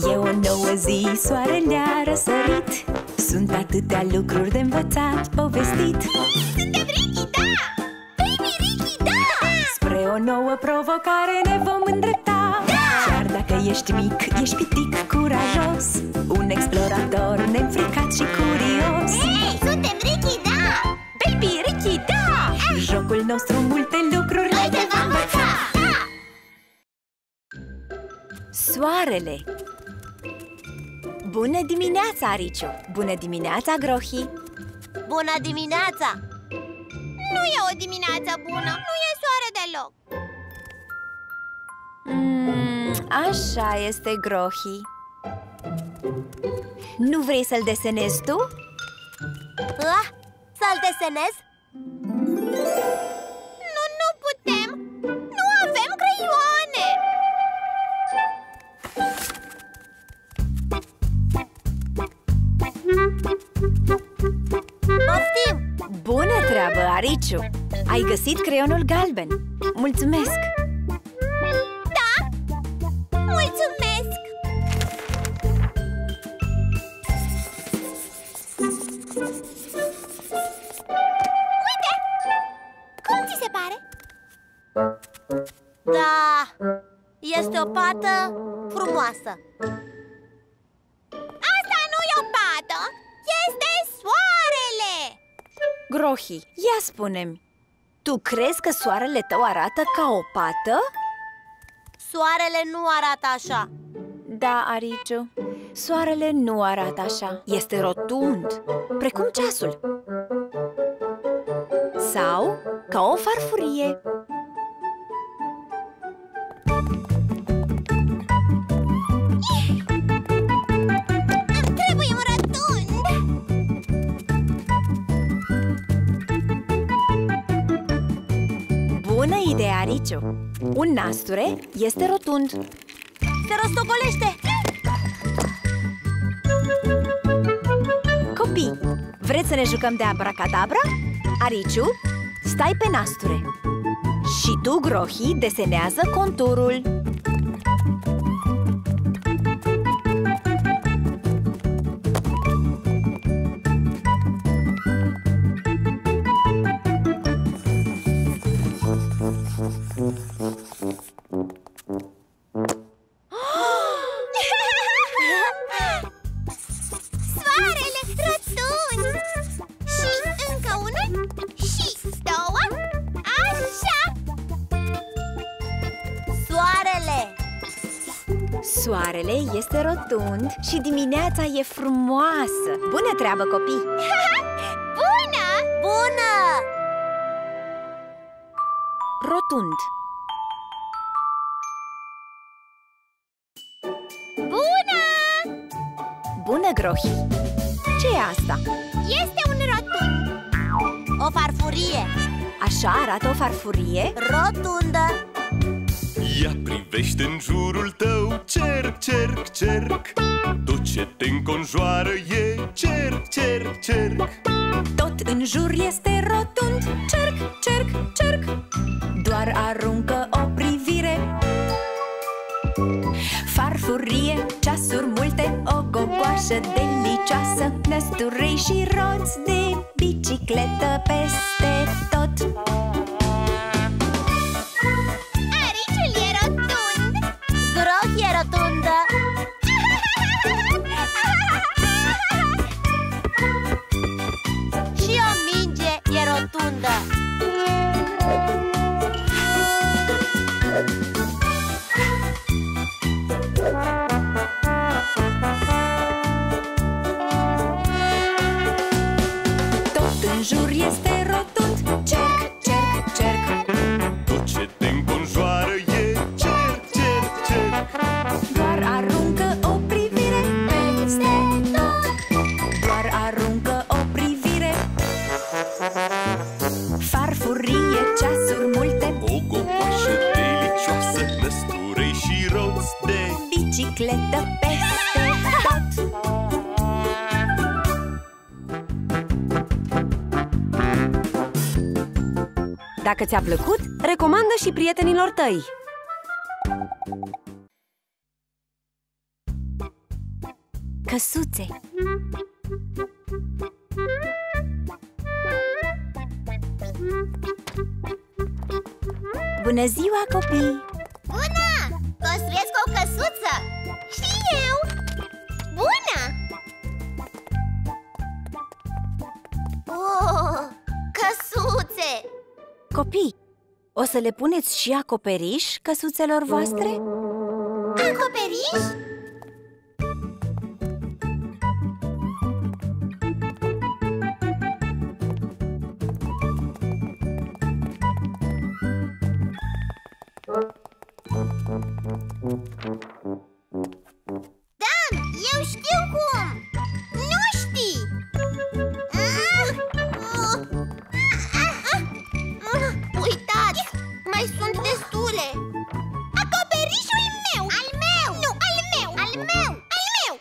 E o nouă zi, soarele a răsărit. Sunt atâtea lucruri de învățat, povestit. Suntem Ricky, da! Baby Ricky, da! Spre o nouă provocare ne vom îndrepta. Da! Chiar dacă ești mic, ești pitic curajos, un explorator neînfricat și curios. Hei, suntem Ricky, da! Baby Ricky, da! Jocul nostru multe lucruri Noi te vom învăța! Da! Soarele. Bună dimineața, Ariciu! Bună dimineața, Grohi! Bună dimineața! Nu e o dimineață bună, nu e soare deloc. Așa este, Grohi. Nu vrei să-l desenezi tu? Să-l desenez? Nu putem! Nu avem creioane! Poftim! Bună treabă, Ariciu! Ai găsit creionul galben. Mulțumesc! Da! Mulțumesc! Uite! Cum ți se pare? Da! Este o pată frumoasă. Asta nu e o pată! Este soarele! Grohi, ia spune-mi, tu crezi că soarele tău arată ca o pată? Soarele nu arată așa. Da, Ariciu, soarele nu arată așa. Este rotund, precum ceasul. Sau ca o farfurie. Îmi trebuie un rotund. Bună idee, Ariciu! Un nasture este rotund. Se rostogolește. Copii, vreți să ne jucăm de abracadabra? Ariciu, stai pe nasture. Și tu, Grohi, desenează conturul. Soarele rotund. Și încă unul. Și două. Așa. Soarele. Soarele este rotund și dimineața e frumoasă. Bună treabă, copii! Bună! Bună! Rotund. Bună! Bună, Grohi! Ce e asta? Este un rotund. O farfurie. Așa arată o farfurie? Rotundă. Ia privește în jurul tău, cerc, cerc, cerc. Tot ce te înconjoară e cerc, cerc, cerc. Tot în jur este rotund. Cerc, cerc, cerc. Doar aruncă o privire. Farfurie, ceasuri multe, o gogoașă delicioasă, năsturei și roți de bicicletă peste tot. Ariciul e rotund. Grohi e rotundă. Și o minge e rotundă. Tot în jur este rotund. Cerc, cerc, cerc. Tot ce te înconjoară e cerc, cerc, cerc. Doar aruncă o privire peste tot. Doar aruncă o privire. Farfurie, ceasuri multe, O gogoașă delicioasă, năsturei și roți de bicicletă peste tot. Dacă ți-a plăcut, recomandă și prietenilor tăi! căsuțe. Bună ziua, copii! Bună! Construiesc o căsuță! Și eu! Bună! Oh, căsuțe! Copii, o să le puneți și acoperiș căsuțelor voastre? Acoperiș? Dan, eu știu cum! Nu știi! Uitați! Mai sunt destule! Acoperișul meu! Al meu! Nu, al meu! Al meu! Al meu!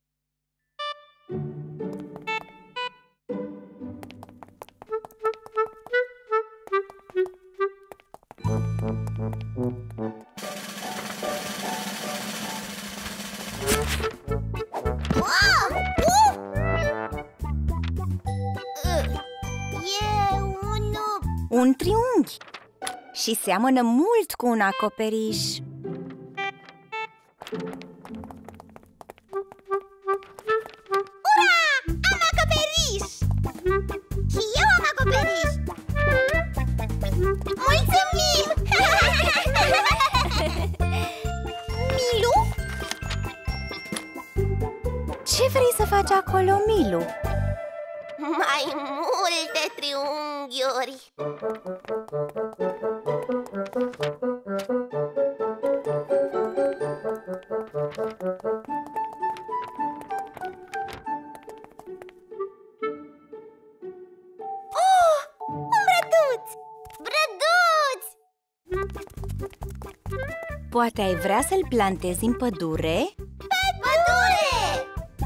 Wow! E Un triunghi și seamănă mult cu un acoperiș. Ura! Am acoperiș! Și eu am acoperiș! Mulțumim! Milu? Ce vrei să faci acolo, Milu? Mai multe triunghiuri! Oh! Un brăduț! Brăduț! Poate ai vrea să-l plantezi în pădure? Pădure!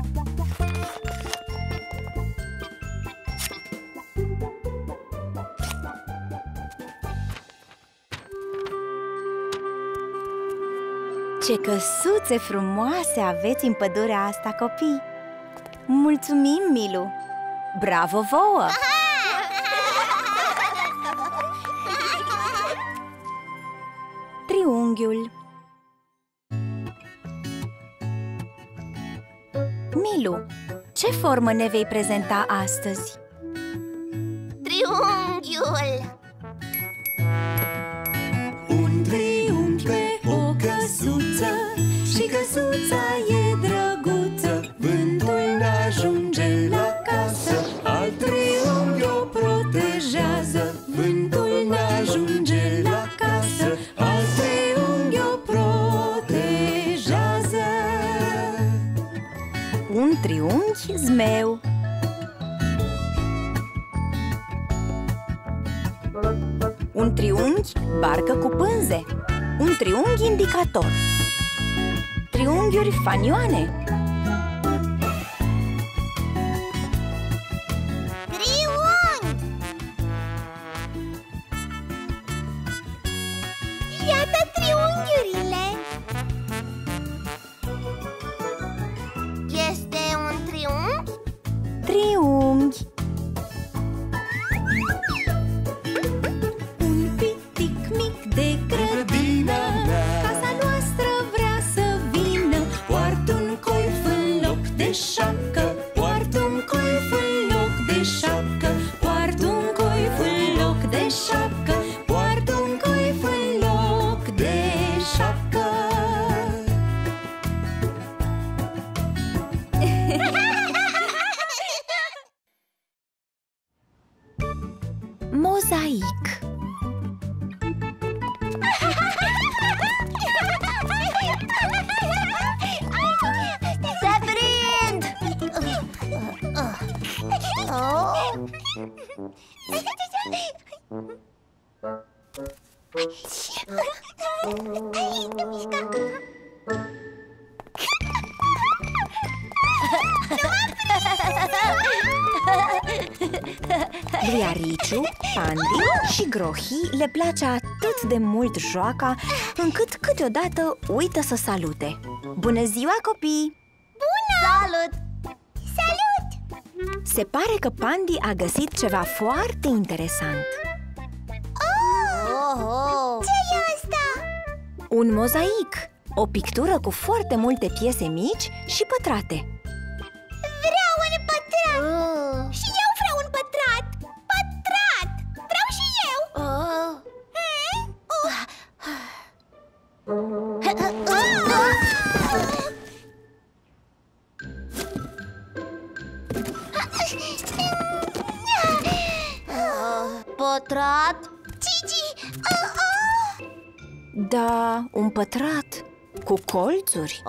Ce căsuțe frumoase aveți în pădurea asta, copii! Mulțumim, Milu! Bravo vouă! Triunghiul. Milu, ce formă ne vei prezenta astăzi? Triunghiul! Un triunghi pe o căsuță și căsuța e drăguță. Vântul n-ajunge la casă, al triunghi o protejează. Vântul n-ajunge la casă, al triunghi o protejează. Un triunghi zmeu. Un triunghi barcă cu pânze. Un triunghi indicator. Triunghiuri fanioane. Triunghi! Iată triunghiurile! Este un triunghi? Triunghi. Un pitic mic de grădină, casa noastră vrea să vină. Poartă un coif în loc de șapcă, poartă un coif în loc de șapcă, poartă un coif în loc de șapcă, poartă un coif în loc de șapcă. Mozaic. Se prind! Lui Ariciu, Pandi și Grohi le place atât de mult joaca, încât câteodată uită să salute. Bună ziua, copii! Bună! Salut! Salut! Se pare că Pandi a găsit ceva foarte interesant. Ce e asta? Un mozaic, o pictură cu foarte multe piese mici și pătrate. Vreau un pătrat! Și eu vreau un pătrat! Pătrat! Vreau și eu! Pătrat? Cici! Da, un pătrat cu colțuri.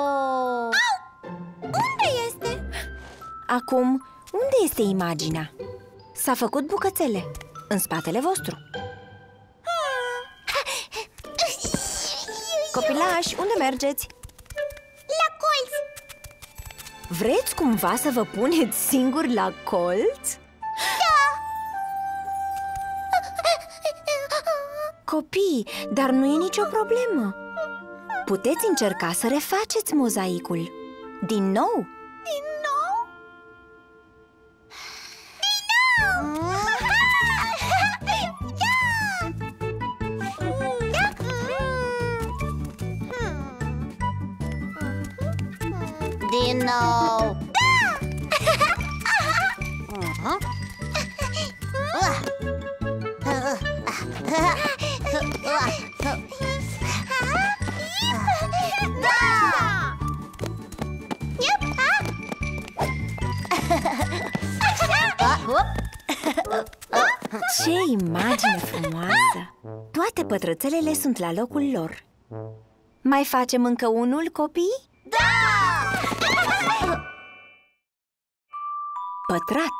Unde este? Acum, unde este imaginea? S-a făcut bucățele în spatele vostru. Copilași, unde mergeți? La colț! Vreți cumva să vă puneți singuri la colț? Copii, dar nu e nicio problemă. Puteți încerca să refaceți mozaicul. Din nou? Din nou? Din nou! Ce imagine frumoasă! Toate pătrățelele sunt la locul lor. Mai facem încă unul, copii? Da! Pătrat.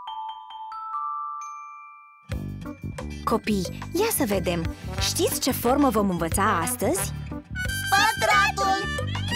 Copii, ia să vedem. Știți ce formă vom învăța astăzi? Pătratul!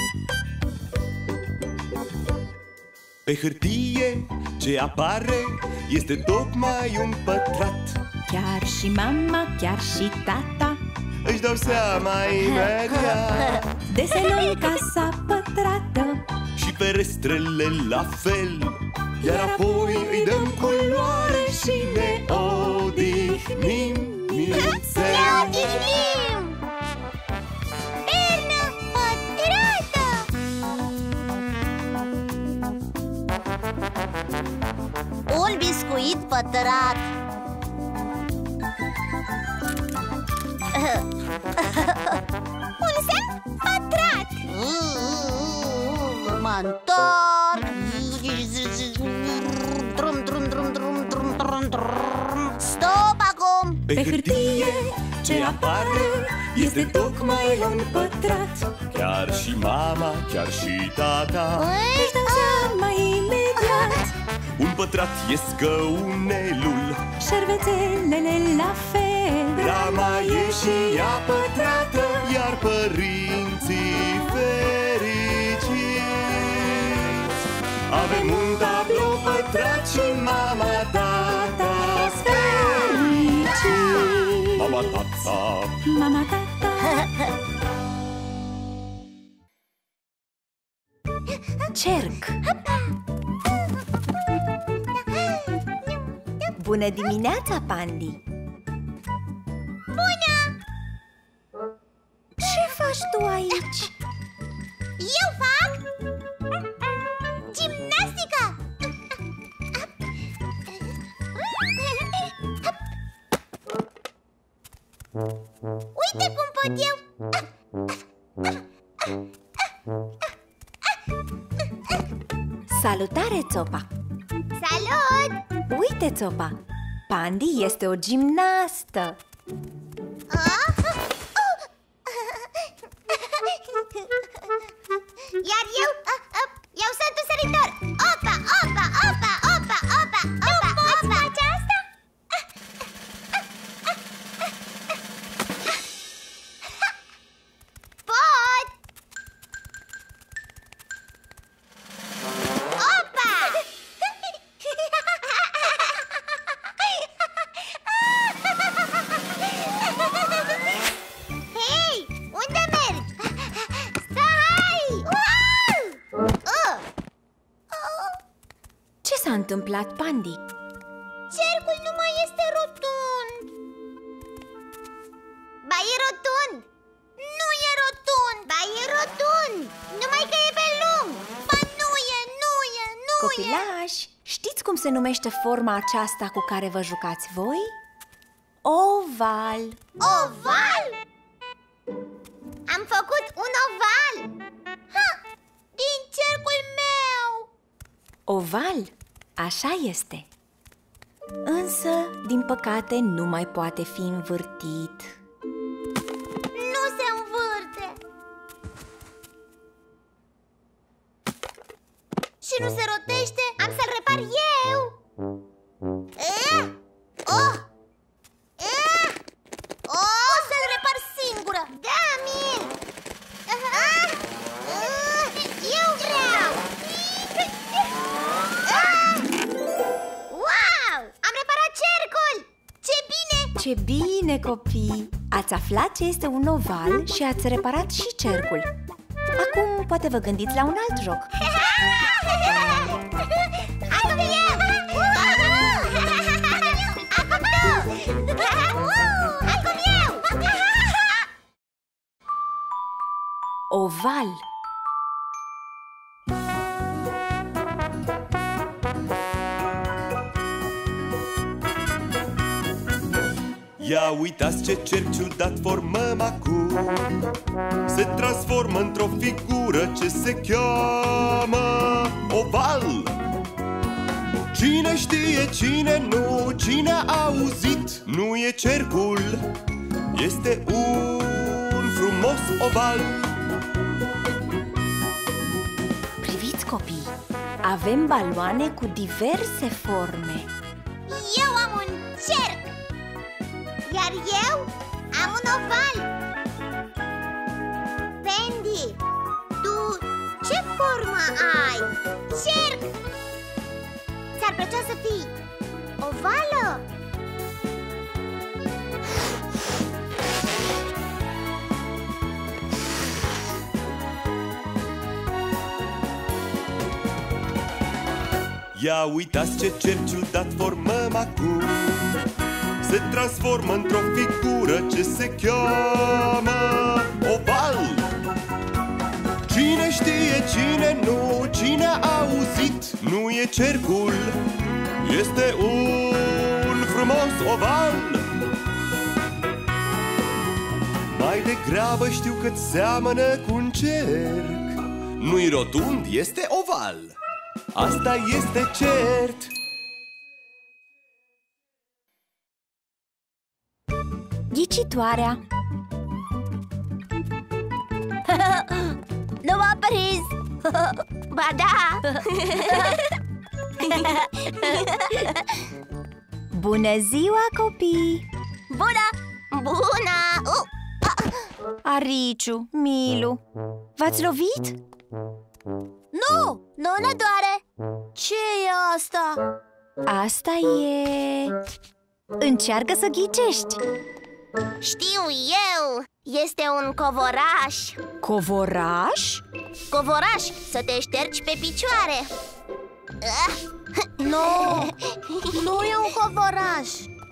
Pe hârtie ce apare este tocmai un pătrat. Chiar și mama, chiar și tata Își dau seama imediat. desenăm casa pătrată. Și ferestrele la fel. Iar apoi îi dăm culoare și ne odihnim nițel. Ne odihnim! Pernă pătrată! Un biscuit pătrat. Un semn pătrat. Mă întorc. Stop acum! Pe hârtie ce apare este tocmai un pătrat. Chiar și mama, chiar și tata Își dau seama imediat. un pătrat e scăunelul. Șervețelele la fel. Rama e și ea pătrată, iar părinții fericiți. Avem un tablou pătrat și mama, tata fericiți. Mama, tata. Mama, tata. Cerc. Bună dimineața, Pandi! Bună! Ce faci tu aici? Eu fac gimnastică! Uite cum pot eu! Salutare, Țopa! Salut! Uite, Țopa! Pandi este o gimnastă! Iar eu sunt un săritor! Opa, opa, opa, opa, opa, opa! Nu poți face asta? Pot! Opa! Hei, unde mergi? Stai! Wow! întâmplat, Pandi? Cercul nu mai este rotund. Ba, e rotund. Nu e rotund. Ba, e rotund. Numai că e pe lung. Ba, nu e. Copilași, știți cum se numește forma aceasta cu care vă jucați voi? Oval. Oval? Am făcut un oval. Ha! Din cercul meu. Oval, așa este. Însă, din păcate, nu mai poate fi învârtit. Nu se învârte. Și nu se rotește. Am să-l repar eu. O să-l repar singură. Da, Mil. Eu vreau. Wow! Am reparat cercul. Ce bine! Ce bine, copii! Ați aflat ce este un oval și ați reparat și cercul. Acum poate vă gândiți la un alt joc. Acum eu! Acum tu! Acum eu! Oval. Ia uitați ce cerc ciudat formăm acum. Se transformă într-o figură ce se cheamă oval. Cine știe, cine nu, cine a auzit, nu e cercul, este un frumos oval. Priviți, copii, avem baloane cu diverse forme. Eu am un cerc. Iar eu am un oval. Pendi, tu ce formă ai? Cerc! Ți-ar plăcea să fii ovală? Ia uitați ce cerc ciudat formăm acum. Se transformă într-o figură ce se cheamă oval. Cine știe, cine nu, cine a auzit, nu e cercul, este un frumos oval. Mai degrabă știu că-ți seamănă cu un cerc. Nu-i rotund, este oval. Asta este cert. Ghicitoarea. Nu m-a prins! Ba da! Bună ziua, copii! Bună! Bună! Ariciu, Milu, v-ați lovit? Nu ne doare! Ce e asta? Asta e... Încearcă să ghicești. Știu eu! Este un covoraș. Covoraș? Covoraș, să te ștergi pe picioare. Nu e un covoraș.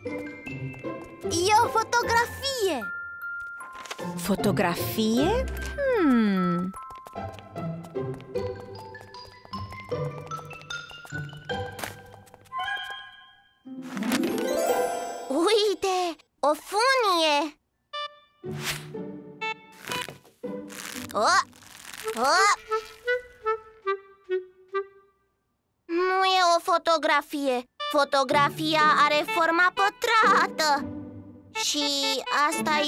E o fotografie. Fotografie? Uite, o funie. Nu e o fotografie. Fotografia are forma pătrată. Și asta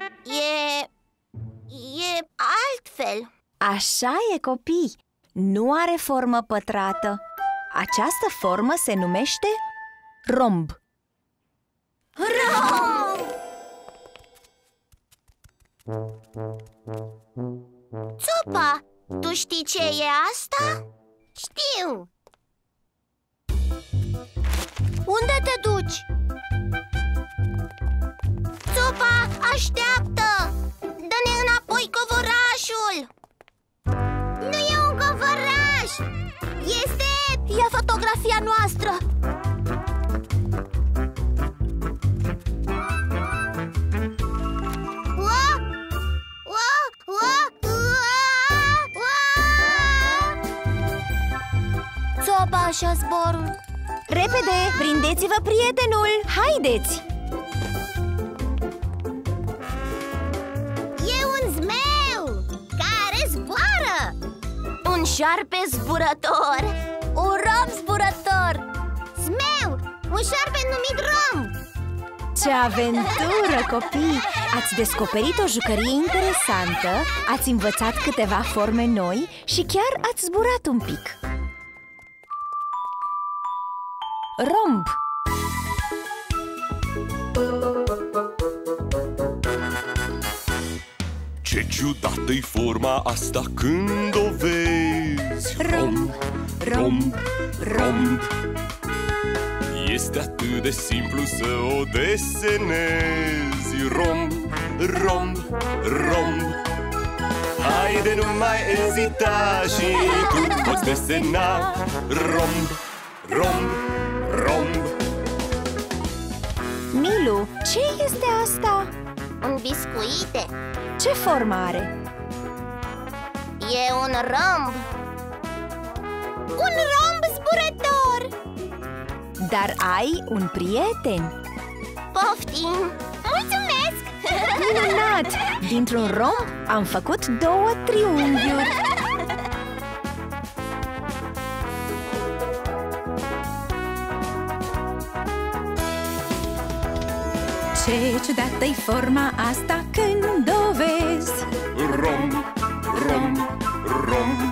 e altfel. Așa e, copii. Nu are formă pătrată. Această formă se numește romb. Romb! Țopa, tu știi ce e asta? Știu. Unde te duci? Țopa, așteaptă! Dă-ne înapoi covorașul! Nu e un covoraș! Este drept! Ia fotografia noastră! Țopa așa zborul! Repede, prindeți-vă prietenul! Haideți! E un zmeu care zboară! Un șarpe zburător! Un rom zburător! Zmeu! Un șarpe numit rom! Ce aventură, copii! Ați descoperit o jucărie interesantă, ați învățat câteva forme noi și chiar ați zburat un pic. Romb. Ce ciudată-i forma asta când o vezi. Romb, romb, romb. Este atât de simplu să o desenezi. Romb, romb, romb. Haide, nu mai ezita și tu poți desena. Romb, romb, romb. Milu, ce este asta? Un biscuite! Ce formă are? E un romb! Un romb zburător! Dar ai un prieten. Poftim! Mulțumesc! Minunat! Dintr-un romb am făcut 2 triunghiuri. Ce ciudată-i forma asta când o vezi. Romb, romb, romb.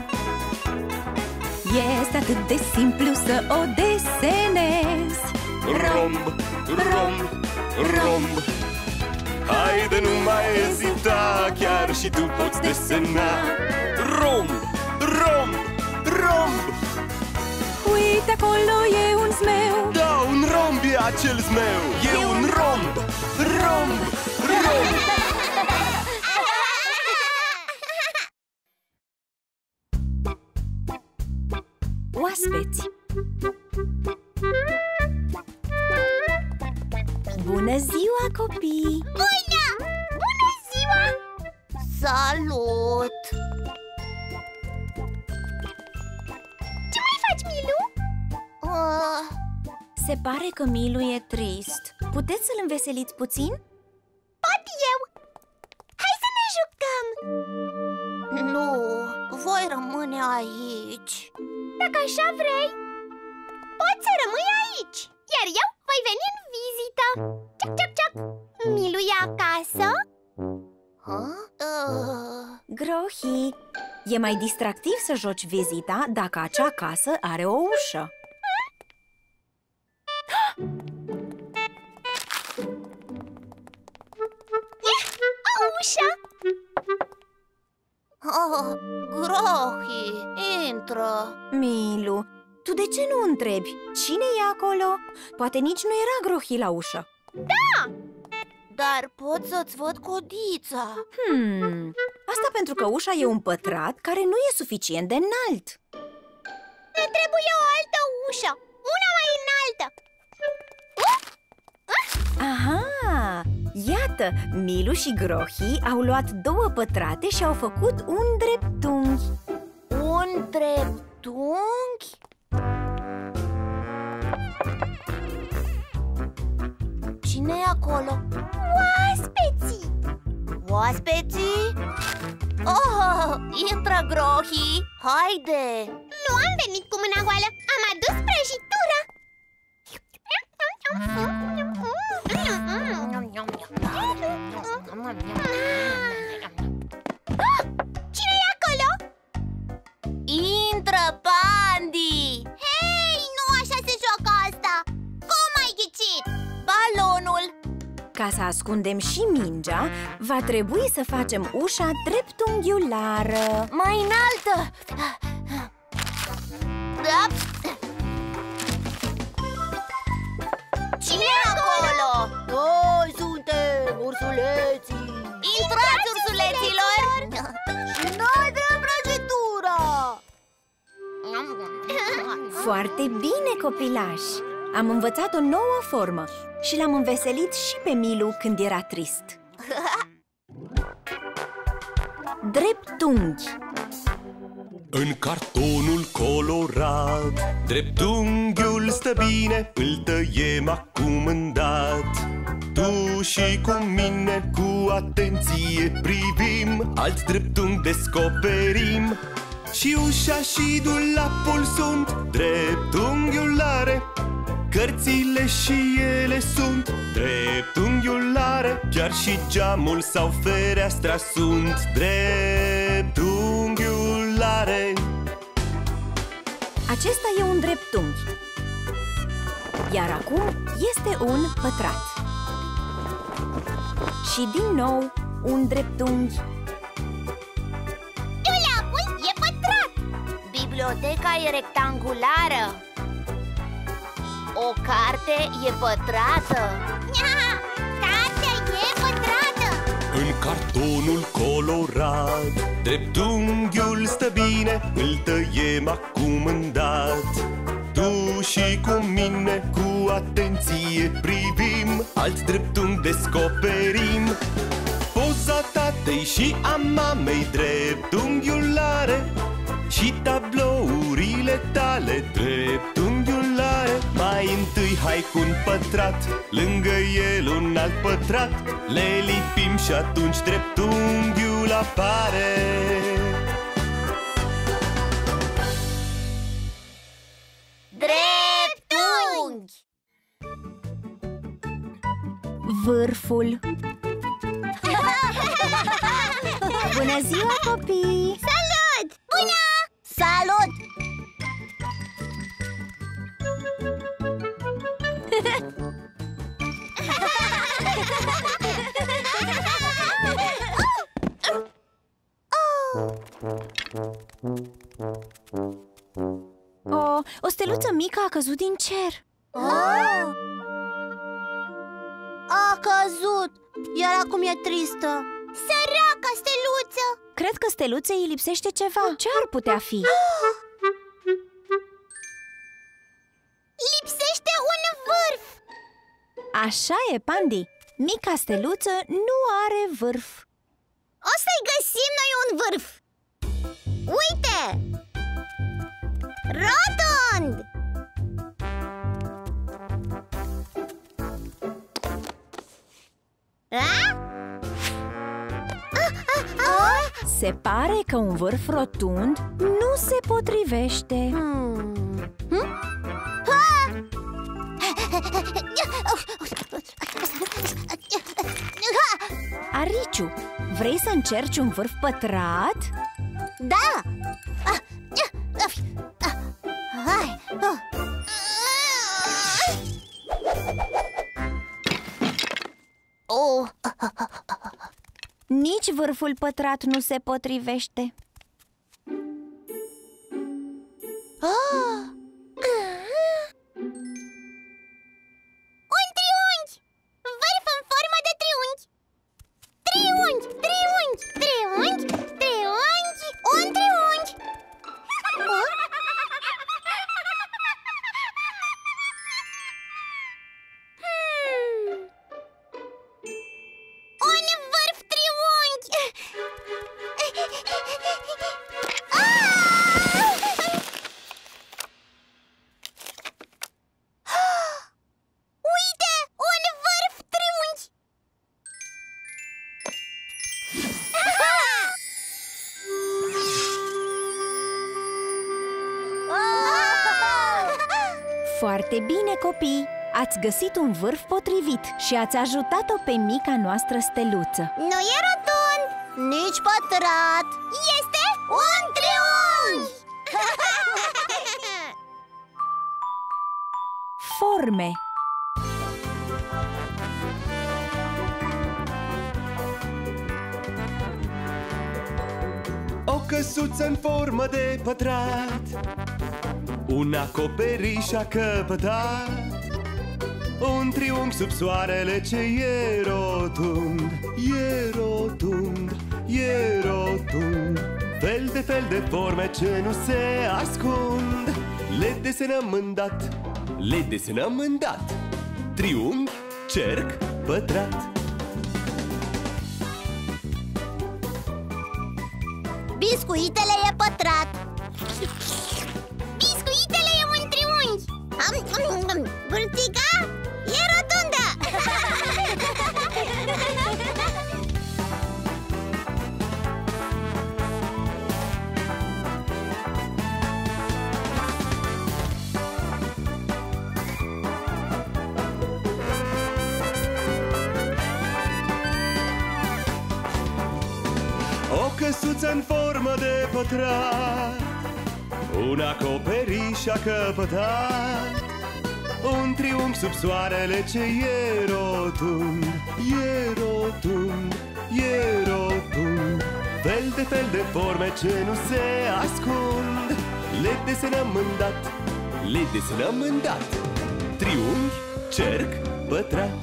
Este atât de simplu să o desenezi. Romb, romb, romb. Haide, nu mai ezita, chiar și tu poți desena. Romb, romb, romb. Uite, acolo e un zmeu. Da, un romb e acel zmeu. E un romb, romb, romb. Oaspeți. Bună ziua, copii! Bună! Bună ziua! Salut! Ce mai faci, Milu? Se pare că Milu e trist. Puteți să-l înveseliți puțin? Pot eu! Hai să ne jucăm! Nu, voi rămâne aici. Dacă așa vrei, poți să rămâi aici, iar eu voi veni în vizită. Ciac, ciac, ciac. Milu e acasă? Grohi, e mai distractiv să joci vizita dacă acea casă are o ușă. O ușă! Grohi, intră. Milu, tu de ce nu întrebi? Cine e acolo? Poate nici nu era Grohi la ușă. Dar pot să-ți văd codița. Asta pentru că ușa e un pătrat care nu e suficient de înalt. Ne trebuie o altă ușă, una mai înaltă. Aha! Iată, Milu și Grohi au luat 2 pătrate și au făcut un dreptunghi. Un dreptunghi? Cine e acolo? Oaspeții! Oaspeții? Oh, intră, Grohi! Haide! Nu am venit cu mâna goală, am adus prăjitură! Cine e acolo? Intră, Pandi! Hei, nu așa se joacă asta! Cum ai ghicit? Balonul! Ca să ascundem și mingea, va trebui să facem ușa dreptunghiulară. Mai înaltă! Da. Cine e acolo? Noi suntem ursuleții! Intrați, ursuleților! Și noi vrem prăjitura! Foarte bine, copilași! Am învățat o nouă formă și l-am înveselit și pe Milu când era trist. Dreptunghi. În cartonul colorat, dreptunghiul stă bine, îl tăiem acum îndată. Tu și cu mine cu atenție privim, alt dreptunghi descoperim. Și ușa și dulapul sunt dreptunghiulare, cărțile și ele sunt dreptunghiulare, chiar și geamul sau fereastra sunt dreptunghiulare. Acesta e un dreptunghi. Iar acum este un pătrat. Și din nou un dreptunghi. Dulapul e pătrat. Biblioteca e rectangulară. O carte e pătrată. Cartea e pătrată. În cartonul colorat, dreptunghiul stă bine, îl tăiem acum îndată. Tu și cu mine cu atenție privim, alt dreptunghi descoperim. Poza tatei și a mamei dreptunghiulare, și tablourile tale dreptunghiulare. Mai întâi hai cu un pătrat, lângă el un alt pătrat, le lipim și atunci dreptunghiul apare. Dreptunghi. Vârful. Bună ziua, copii! Salut! Bună! Salut! O steluță mică a căzut din cer. A căzut, iar acum e tristă. Săraca steluță! Cred că steluței îi lipsește ceva. Ce ar putea fi? Lipsește un vârf! Așa e, Pandi. Mica steluță nu are vârf. O să-i găsim noi un vârf. Uite! Rotund! Se pare că un vârf rotund nu se potrivește. Ariciu, vrei să încerci un vârf pătrat? Da! Nici vârful pătrat nu se potrivește. Un triunghi! Vârf în formă de triunghi! Triunghi, triunghi, triunghi, triunghi, un triunghi! Un vârf triunghi! Uite! Un vârf triunghi! Foarte bine, copii! Ați găsit un vârf potrivit și ați ajutat-o pe mica noastră steluță. Nu e rotund, nici pătrat. Este un triunghi! Forme. O căsuță în formă de pătrat, un acoperiș a căpătat, un triunghi sub soarele ce e rotund, e rotund, e rotund. Fel de forme ce nu se ascund, Le desenăm îndat, le desenăm îndat. Triunghi, cerc, pătrat. Biscuitele e pătrat. Biscuitele e un triunghi. Burtica e rotundă. O căsuță în formă de pătrat, un acoperiș a căpătat, un triunghi sub soarele ce e rotund, e rotund, e rotund. Fel de forme ce nu se ascund. Le desenăm îndat, le desenăm îndat. Triunghi, cerc, pătrat.